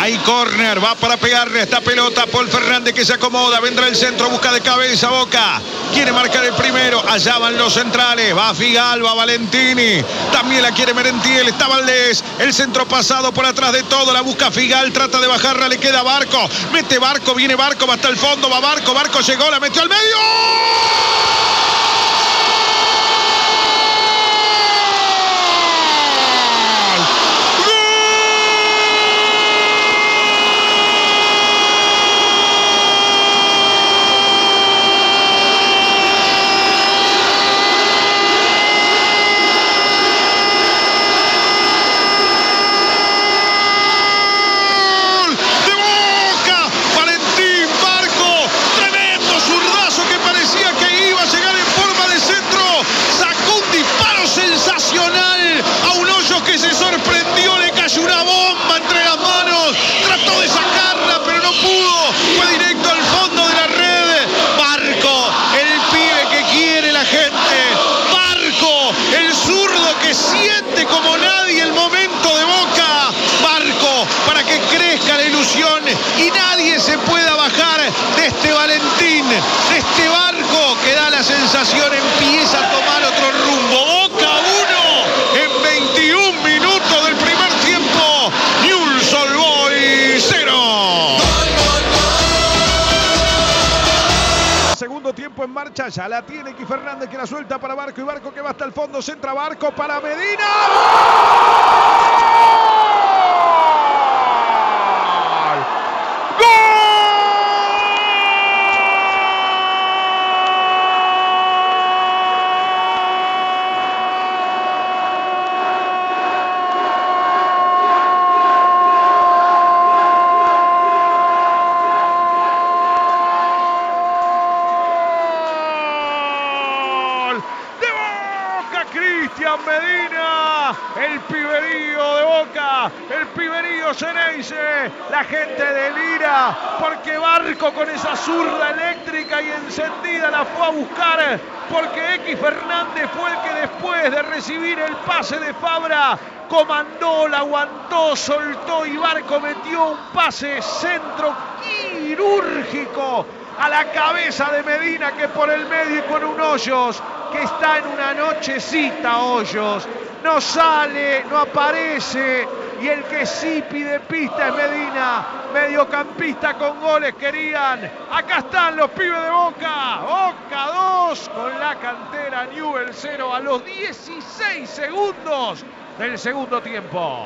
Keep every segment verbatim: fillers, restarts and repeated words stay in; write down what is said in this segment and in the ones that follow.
Hay córner, va para pegarle a esta pelota. Paul Fernández que se acomoda, vendrá el centro, busca de cabeza Boca. Quiere marcar el primero, allá van los centrales. Va Figal, va Valentini. También la quiere Merentiel, está Valdés. El centro pasado por atrás de todo, la busca Figal, trata de bajarla, le queda Barco. Mete Barco, viene Barco, va hasta el fondo, va Barco. Barco llegó, la metió al medio. Que se sorprendió, le cayó una bomba entre las manos, trató de sacarla pero no pudo, fue directo al fondo de la red. Barco, el pibe que quiere la gente, Barco, el zurdo que siente como nadie el momento de Boca, Barco, para que crezca la ilusión y nadie se pueda bajar de este Valentín, de este Barco que da la sensación, empieza a tomar otro rumbo. Boca uno en veintiún minutos del primer tiempo, Newell's Old Boys cero. Segundo tiempo en marcha, ya la tiene X Fernández que la suelta para Barco y Barco que va hasta el fondo, centra Barco para Medina. Cristian Medina, el piberío de Boca, el piberío Ceneice, la gente delira porque Barco con esa zurda eléctrica y encendida la fue a buscar, porque X Fernández fue el que después de recibir el pase de Fabra comandó, la aguantó, soltó y Barco metió un pase centro quirúrgico a la cabeza de Medina que por el medio y con un Hoyos que está en una nochecita. Hoyos no sale, no aparece y el que sí pide pista es Medina, mediocampista con goles querían. Acá están los pibes de Boca, Boca dos con la cantera, Newell's cero a los dieciséis segundos del segundo tiempo.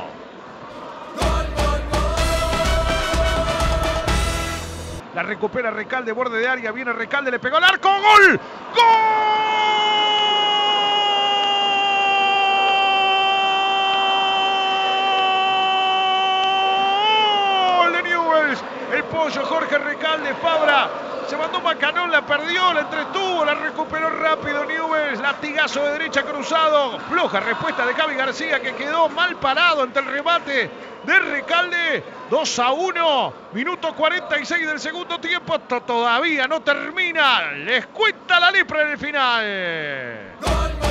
La recupera Recalde, borde de área, viene Recalde, le pegó al arco, ¡gol! ¡Gol de Newell's! El pollo Jorge Recalde, Fabra se mandó Macanón, la perdió, la entretuvo, la recuperó rápido Newell's, latigazo de derecha cruzado, floja respuesta de Javi García que quedó mal parado ante el remate de Recalde. Dos a uno, minuto cuarenta y seis del segundo tiempo, esto todavía no termina, les cuenta la lepra en el final.